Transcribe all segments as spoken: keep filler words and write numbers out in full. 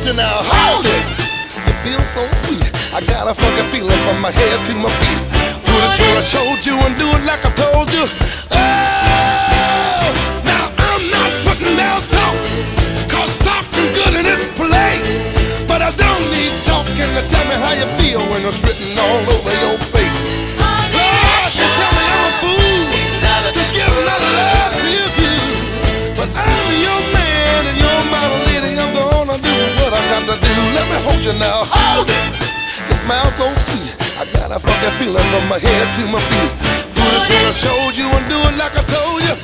hold you now, hold it. You feel so sweet. I got a funky feeling from my head to my feet. Put it where I showed you and do it like I told you. Oh, now I'm not putting down talk, cause talking good in its place. But I don't need talking to tell me how you feel when it's written all over your face. Lord, you tell me I'm a fool to give my love to you, but I'm your man and you're my lady. I'm gonna do what I got to do. Let me hold you now, hold it. You smile so sweet. I got a fucking feeling from my head to my feet. Put it where I showed you and do it like I told you.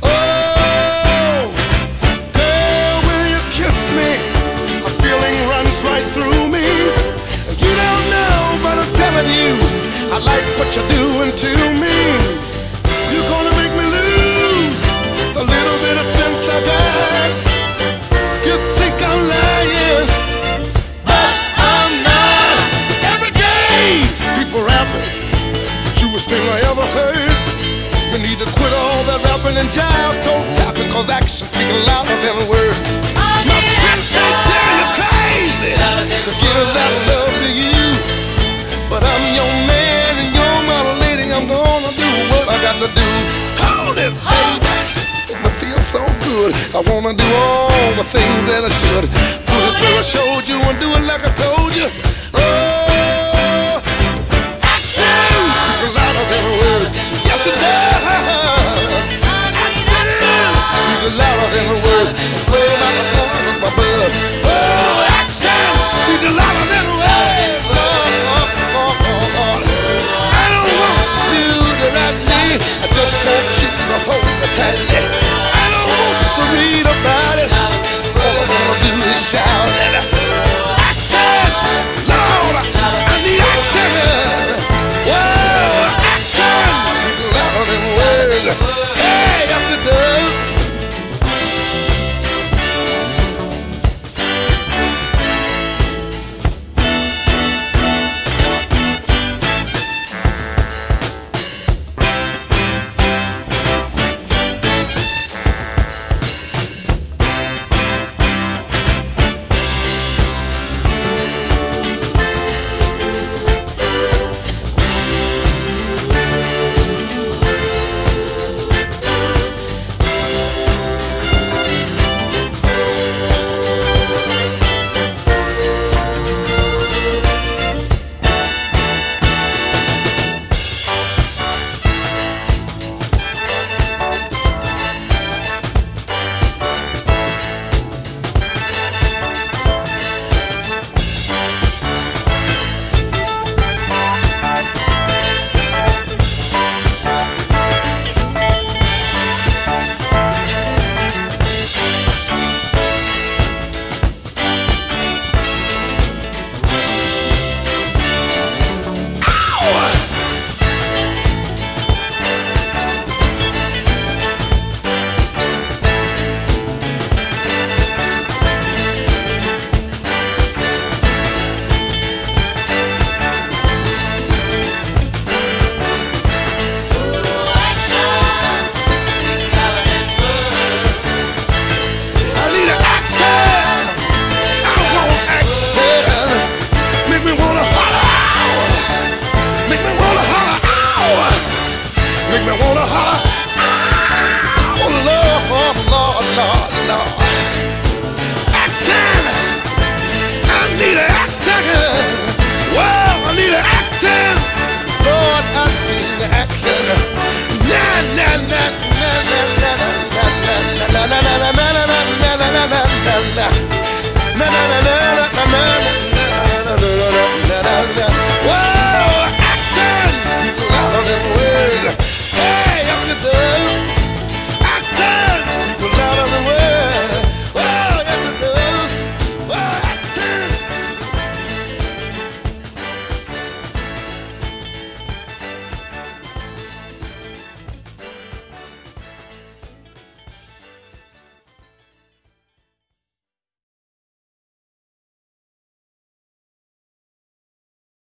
Oh, girl, when you kiss me, a feeling runs right through me. You don't know, but I'm telling you, I like what you're doing to me. You're gonna make me lose a little bit of sense I got. You think I'm lying, but I'm not. Every day, people rapping, the truest thing I ever heard. You need to quit all that rapping and jive, toe tapping, cause actions speak louder than words. My friends say damn you crazy to give that love to you, but I'm your man and you're my lady. I'm gonna do what I got to do. Hold it, baby. It feels so good. I wanna do all the things that I should. Put it where I showed you and do it like I told you. Oh, action speaks louder than words. Yes it does. Action speaks louder than words. I swear by the Lord of my blood. Oh, action speaks louder than words. Oh, oh, oh, oh, oh. I don't want you to write me. I just want you to hold me tightly. I don't want to read about it. All I wanna do is shout it. Action, Lord, I need action. Whoa, action speaks louder than words. Hey, yes it does. Na na na na na na na na na na na na na na na.